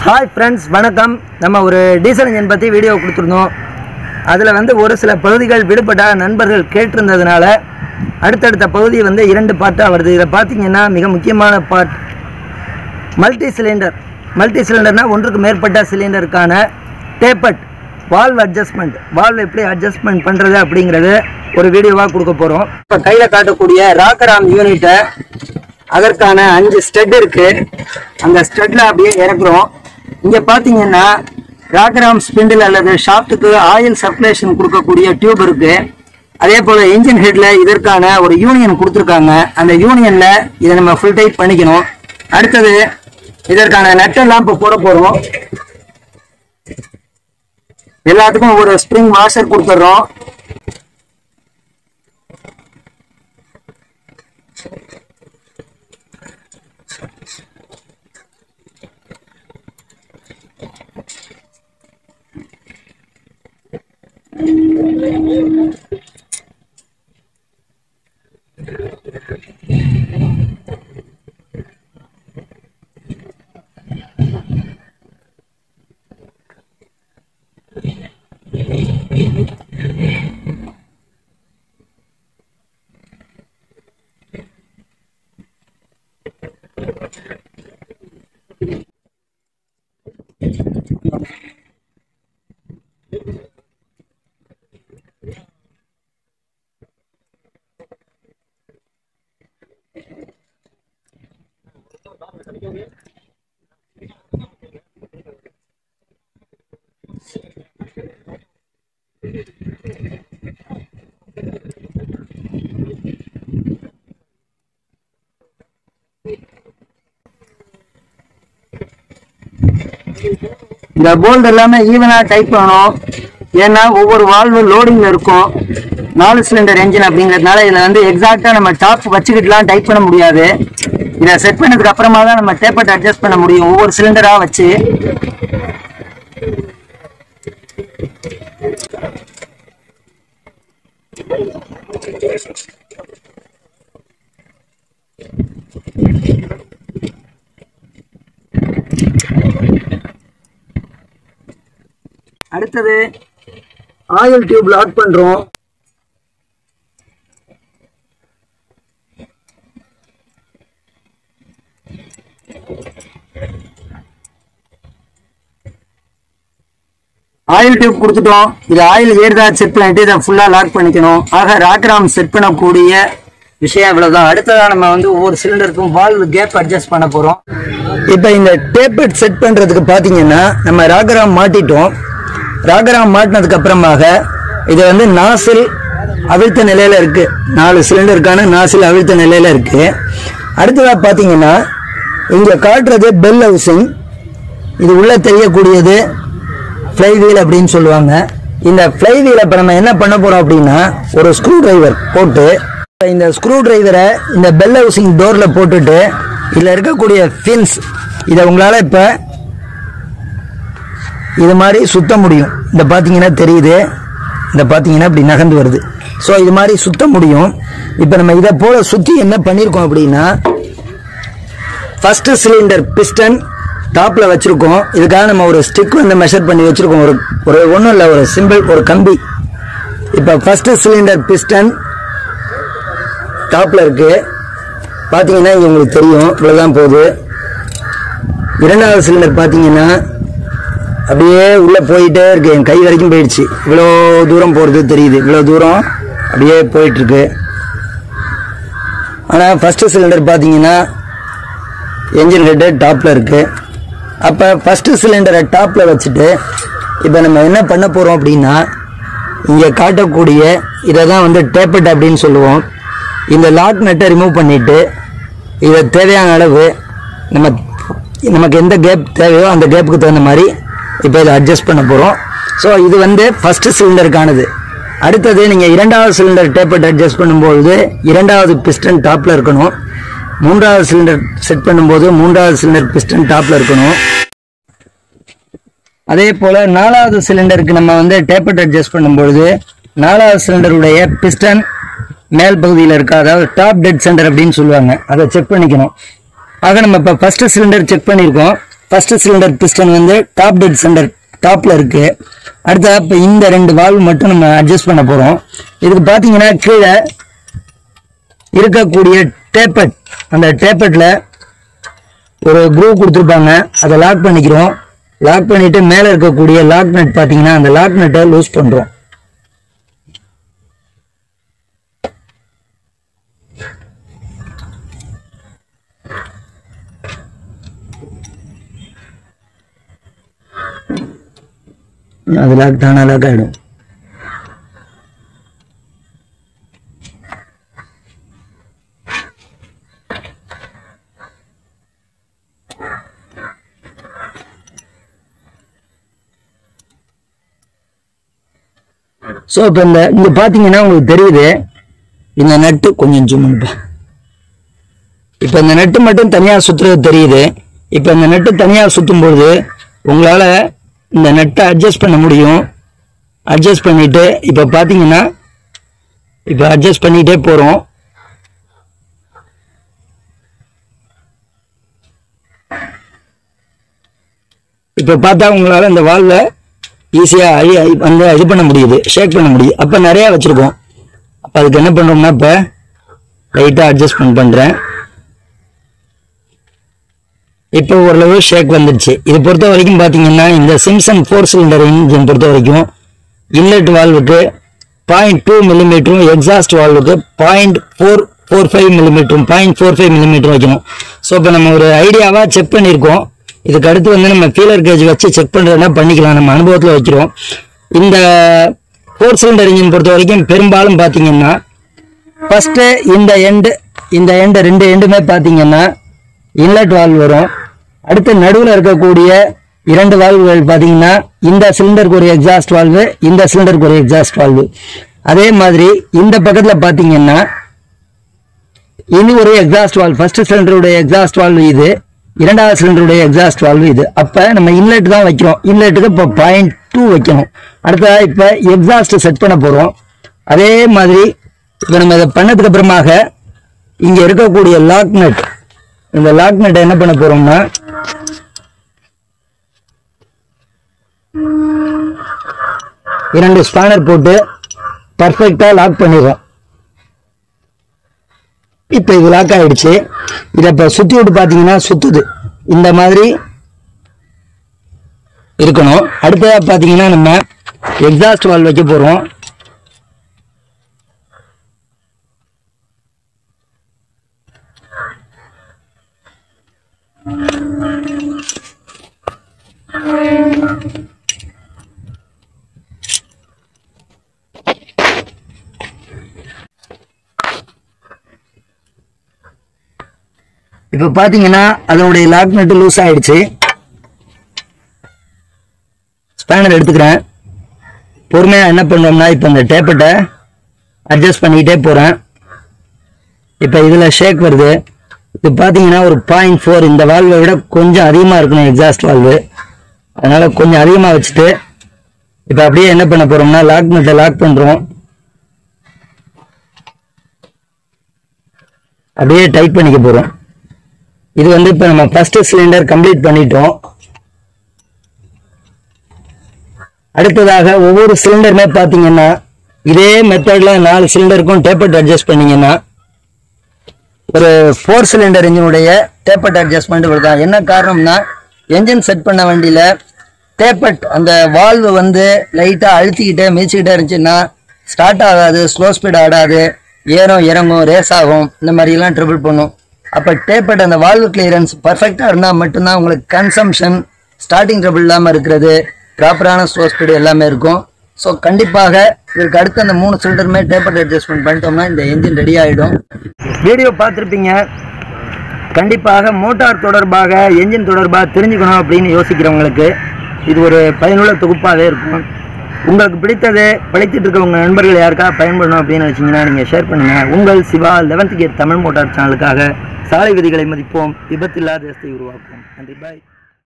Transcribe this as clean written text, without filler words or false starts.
Hi friends वणक्कम நம்ம ஒரு டீசல் இன்ஜின் பத்தி வீடியோ கொடுத்திருந்தோம். அதுல ஒரு சில பகுதிகள் விடுபட்ட நண்பர்கள் கேட்டிருந்ததனால அடுத்தடுத்த பகுதி இரண்டு பார்ட்டா வருது. இத பாத்தீங்கன்னா மிக முக்கியமான பார்ட் மல்டி சிலிண்டர்னா ஒன்றுக்கு மேற்பட்ட சிலிண்டருக்கான டேப்பட் வால்வ் அட்ஜஸ்ட்மென்ட், வால்வ் எப்படி அட்ஜஸ்ட்மென்ட் பண்றது அப்படிங்கறது ஒரு வீடியோவா கொடுக்க போறோம். இப்ப கையில காட்டக்கூடிய ராக்கராம் யூனிட்ட அதற்கான 5 ஸ்டட் இருக்கு. அந்த ஸ்டட்ல அப்படியே இறக்குறோம். இங்க பாத்தீங்கன்னா ராக்கராம் ஸ்பிண்டில் அல்லது ஷாஃப்ட்டுக்கு ஆயில் சர்க்குலேஷன் கொடுக்கக்கூடிய டியூப் இருக்கு. அதே போல இன்ஜின் ஹெட்ல இதற்கான ஒரு யூனியன் கொடுத்துருக்காங்க. அந்த யூனியன்ல இதை நம்ம ஃபுல் டைட் பண்ணிக்கணும். அடுத்தது இதற்கான நட்டெல்லாம் இப்போ போட போறோம். எல்லாத்துக்கும் ஒரு ஸ்ப்ரிங் வாஷர் கொடுத்துட்றோம். இந்த போல்ட் எல்லாமே ஈவனா டைப் பண்ணணும். ஏன்னா ஒவ்வொரு வால்வு லோடிங்ல இருக்கும். 4 சிலிண்டர் என்ஜின் அப்படிங்கிறதுனால இதுல எக்ஸாக்டா நம்ம டாப் வச்சுக்கிட்டுலாம் டைப் பண்ண முடியாது. இதை செட் பண்ணதுக்கு அப்புறமா தான் நம்ம டேப்பட் அட்ஜஸ்ட் பண்ண முடியும் ஒவ்வொரு சிலிண்டரா வச்சு. அடுத்தது ஆயில் டியூப் லாக் பண்றோம். ஆயில் டியூப் கொடுத்துட்டோம். இது ஆயில் ஏறுதா செக் பண்ணிட்டு இதை ஃபுல்லா லாக் பண்ணிக்கணும். ஆக ராக்கராம் செட் பண்ணக்கூடிய விஷயம் இவ்வளவுதான். அடுத்ததா நம்ம ஒவ்வொரு சிலிண்டருக்கும் வால்வு கேப் அட்ஜஸ்ட் பண்ண போறோம். இப்ப இந்த டேப்பட் செட் பண்றதுக்கு பாத்தீங்கன்னா நம்ம ராக்கராம் மாட்டிட்டோம். ராக்கராம் மாட்டினதுக்கு அப்புறமாக இது நாசில் அவிழ்த்த நிலையில இருக்கு. 4 சிலிண்டருக்கான நாசில் அவிழ்த்த நிலையில இருக்கு. அடுத்ததா பாத்தீங்கன்னா இங்க காட்டுறது பெல் ஹவுசிங். இது உள்ள தெரியக்கூடியது ஃப்ளை வீல் அப்படின்னு சொல்லுவாங்க. இந்த ஃப்ளை வீல இப்ப நம்ம என்ன பண்ண போறோம் அப்படின்னா ஒரு ஸ்க்ரூ டிரைவர் போட்டு இந்த ஸ்க்ரூ டிரைவரை இந்த பெல் ஹவுசிங் டோர்ல போட்டுட்டு இதுல இருக்கக்கூடிய ஃபின்ஸ் இதை உங்களால இப்ப இது மாதிரி சுத்த முடியும். இந்த பாத்தீங்கன்னா தெரியுது, இந்த பாத்தீங்கன்னா இப்படி நகர்ந்து வருது. ஸோ இது மாதிரி சுத்த முடியும். இப்ப நம்ம இதை போல சுத்தி என்ன பண்ணிருக்கோம் அப்படின்னா ஃபர்ஸ்ட் சிலிண்டர் பிஸ்டன் டாப்ல வச்சிருக்கோம். இதுக்காக நம்ம ஒரு ஸ்டிக் மெஷர் பண்ணி வச்சிருக்கோம். ஒரு ஒன்றும் இல்லை, ஒரு சிம்பிள் ஒரு கம்பி. இப்ப ஃபர்ஸ்ட் சிலிண்டர் பிஸ்டன் டாப்ல இருக்கு. பாத்தீங்கன்னா இங்க உங்களுக்கு தெரியும், இவ்வளவுதான் போகுது. இரண்டாவது சிலிண்டர் பாத்தீங்கன்னா அப்படியே உள்ள போயிட்டே இருக்கு. என் கை வரைக்கும் போயிடுச்சு. இவ்வளோ தூரம் போறது தெரியுது. இவ்வளோ தூரம் அப்படியே போயிட்டு இருக்கு. ஆனா ஃபர்ஸ்ட் சிலிண்டர் பாத்தீங்கன்னா என்ஜின் ஹெட் டாப்ல இருக்கு. அப்ப ஃபர்ஸ்ட் சிலிண்டரை டாப்ல வச்சுட்டு இப்ப நம்ம என்ன பண்ண போறோம் அப்படின்னா இங்க காட்டக்கூடிய இதை தான் டேப்பட் அப்படின்னு சொல்லுவோம். இந்த லாக் நட்டை ரிமூவ் பண்ணிட்டு இதை தேவையான அளவு நமக்கு எந்த கேப் தேவையோ அந்த கேப்புக்கு தகுந்த மாதிரி இப்போ இதை அட்ஜஸ்ட் பண்ண போறோம். ஸோ இது ஃபர்ஸ்ட் சிலிண்டருக்கானது. அடுத்தது நீங்க இரண்டாவது சிலிண்டர் டேப்பட் அட்ஜஸ்ட் பண்ணும்போது இரண்டாவது பிஸ்டன் டாப்ல இருக்கணும். மூன்றாவது சிலிண்டர் செட் பண்ணும்போது மூன்றாவது சிலிண்டர் பிஸ்டன் டாப்ல இருக்கணும். அதே போல 4வது சிலிண்டருக்கு நம்ம டேப்பட் அட்ஜஸ்ட் பண்ணும்போது 4வது சிலிண்டருடைய பிஸ்டன் மேல் பகுதியில் இருக்கா, அதாவது டாப் டெட் சென்டர் அப்படின்னு சொல்லுவாங்க, அதை செக் பண்ணிக்கணும். ஆக நம்ம இப்போ ஃபர்ஸ்ட் சிலிண்டர் செக் பண்ணியிருக்கோம். ஃபர்ஸ்ட் சிலிண்டர் பிஸ்டன் வந்து டாப் டெட் சென்டர் டாப்பில் இருக்குது. அடுத்த இப்போ இந்த 2 வால்வு மட்டும் நம்ம அட்ஜஸ்ட் பண்ண போகிறோம். இதுக்கு பார்த்தீங்கன்னா கீழே இருக்கக்கூடிய டேப்பட், அந்த டேப்பட்டில் ஒரு க்ரூவ் கொடுத்துருப்பாங்க. அதை லாக் பண்ணிக்கிறோம். லாக் பண்ணிவிட்டு மேலே இருக்கக்கூடிய லாக் நட் பார்த்தீங்கன்னா அந்த லாக் நட்டை லூஸ் பண்ணுறோம். அது லாக் தானா லாக் ஆகிடும். ஸோ இப்போ இங்கே பார்த்தீங்கன்னா உங்களுக்கு தெரியுது இந்த நட்டு கொஞ்சம் ஜூம் பண்ணுப்பேன். இப்போ இந்த நட்டு மட்டும் தனியாக சுற்றுறது தெரியுது. இப்போ இந்த நட்டு தனியாக சுற்றும்போது உங்களால் இந்த நட்டை அட்ஜஸ்ட் பண்ண முடியும். அட்ஜஸ்ட் பண்ணிவிட்டு இப்போ பார்த்தீங்கன்னா இப்போ அட்ஜஸ்ட் பண்ணிகிட்டே போகிறோம். இப்போ பார்த்தா உங்களால் இந்த வால்வை ஈஸியாக வந்து இது பண்ண முடியுது, ஷேக் பண்ண முடியுது. அப்போ நிறையா வச்சுருக்கோம். அப்போ அதுக்கு என்ன பண்ணுறோம்னா இப்போ லைட்டாக அட்ஜஸ்ட்மெண்ட் பண்ணுறேன். இப்போ ஓரளவு ஷேக் வந்துடுச்சு. இது பொறுத்த வரைக்கும் பார்த்தீங்கன்னா இந்த சிம்சன் 4 சிலிண்டர் இன்ஜின் பொறுத்த வரைக்கும் இன்லெட் வால்வுக்கு 0.2 மில்லிமீட்டரும் எக்ஸாஸ்ட் வால்வுக்கு 0.445 மில்லிமீட்டரும் 0.45 மில்லிமீட்டரும் வைக்கணும். ஸோ இப்போ நம்ம ஒரு ஐடியாவாக செக் பண்ணியிருக்கோம். இதுக்கு அடுத்து வந்து நம்ம ஃபீலர் கேஜ் வச்சு செக் பண்ணுறதுனா பண்ணிக்கலாம். நம்ம அனுபவத்தில் வைக்கிறோம். இந்த 4 சிலிண்டர் இன்ஜின் பொறுத்த வரைக்கும் பெரும்பாலும் பார்த்தீங்கன்னா ஃபஸ்ட்டு இந்த எண்டு 2 எண்டுமே பார்த்தீங்கன்னா இன்லெட் வால்வ் வரும். அடுத்து நடுவில் இருக்கக்கூடிய 2 வால்வுகள் பார்த்தீங்கன்னா இந்த சிலிண்டருக்கு ஒரு எக்ஸாஸ்ட் வால்வு, இந்த சிலிண்டருக்கு ஒரு எக்ஸாஸ்ட் வால்வு. அதே மாதிரி இந்த பக்கத்தில் பார்த்தீங்கன்னா இது ஒரு எக்ஸாஸ்ட் வால்வ். ஃபர்ஸ்ட் சிலிண்டருடைய எக்ஸாஸ்ட் வால்வு இது, 2வது சிலிண்டருடைய எக்ஸாஸ்ட் வால்வு இது. அப்போ நம்ம இன்லெட் தான் வைக்கிறோம். இன்லெட்டுக்கு இப்போ 0.2 வைக்கணும். அடுத்ததாக இப்போ எக்ஸாஸ்ட் செட் பண்ண போகிறோம். அதே மாதிரி இப்போ நம்ம இதை பண்ணதுக்கு அப்புறமாக இங்கே இருக்கக்கூடிய லாக் நட், இந்த லாக் நட்டை என்ன பண்ண போறோம்னா இரண்டு ஸ்பானர் போட்டு பர்ஃபெக்டா லாக் பண்ணிடுறோம். இப்போ இது லாக் ஆயிடுச்சு. இதை இப்போ சுத்தி விட்டு பார்த்தீங்கன்னா சுத்துது. இந்த மாதிரி இருக்கணும். அடுத்ததா பார்த்தீங்கன்னா நம்ம எக்ஸாஸ்ட் வால்வ் வைக்க போறோம். இப்போ பார்த்தீங்கன்னா அதனுடைய லாக் நட்டு லூஸ் ஆயிடுச்சு. ஸ்பேனர் எடுத்துக்கிறேன். பொறுமையாக என்ன பண்ணுறோம்னா இப்போ இந்த டேப்பட்டை அட்ஜஸ்ட் பண்ணிக்கிட்டே போகிறேன். இப்போ இதில் ஷேக் வருது. இது பார்த்தீங்கன்னா ஒரு 0.4, இந்த வால்வை விட கொஞ்சம் அதிகமாக இருக்கணும் எக்ஸாஸ்ட் வால்வு. அதனால் கொஞ்சம் அதிகமாக வச்சுட்டு இப்போ அப்படியே என்ன பண்ண போகிறோம்னா லாக் நட்டை லாக் பண்ணுறோம். அப்படியே டைட் பண்ணிக்க போகிறோம். இது வந்து இப்போ நம்ம ஃபர்ஸ்ட் சிலிண்டர் கம்ப்ளீட் பண்ணிட்டோம். அடுத்ததாக ஒவ்வொரு சிலிண்டருமே பார்த்தீங்கன்னா இதே மெத்தடில் 4 சிலிண்டருக்கும் டேப்பட் அட்ஜஸ்ட் பண்ணிங்கன்னா ஒரு 4 சிலிண்டர் இன்ஜினுடைய டேப்பட் அட்ஜஸ்ட்மெண்ட் வருதான். என்ன காரணம்னா என்ஜின் செட் பண்ண வண்டியில் டேப்பட் அந்த வால்வு வந்து லைட்டாக அழுத்திக்கிட்டே மிதிச்சுக்கிட்டே இருந்துச்சுன்னா ஸ்டார்ட் ஆகாது, ஸ்லோ ஸ்பீட் ஆடாது, ஏறும் இறங்கும், ரேஸ் ஆகும், இந்த மாதிரிலாம் ட்ரிபிள் பண்ணும். அப்போ டேப்பட் அந்த வால்வு கிளியரன்ஸ் பர்ஃபெக்டாக இருந்தால் மட்டும்தான் உங்களுக்கு கன்சம்ஷன், ஸ்டார்டிங் ட்ரபிள் இல்லாமல் இருக்கிறது, ப்ராப்பரான ஸ்லோ ஸ்பீடு எல்லாமே இருக்கும். ஸோ கண்டிப்பாக இதற்கு அடுத்து அந்த 3 சிலிண்டருமே டேப்பட் அட்ஜஸ்ட்மெண்ட் பண்ணிட்டோம்னா இந்த என்ஜின் ரெடி ஆகிடும். வீடியோ பார்த்துருப்பீங்க. கண்டிப்பாக மோட்டார் தொடர்பாக, என்ஜின் தொடர்பாக தெரிஞ்சுக்கணும் அப்படின்னு யோசிக்கிறவங்களுக்கு இது ஒரு பயனுள்ள தொகுப்பாகவே இருக்கும். உங்களுக்கு பிடித்தது படித்துட்டு இருக்க உங்கள் நண்பர்கள் யாருக்காக பயன்படணும் அப்படின்னு வச்சிங்கன்னா நீங்கள் ஷேர் பண்ணுங்கள். உங்கள் Siva 11th gear Tamil motor சேனலுக்காக சாலை விதிகளை மதிப்போம், விபத்தில்லா தேசத்தை உருவாக்குவோம். நன்றி, பாய்.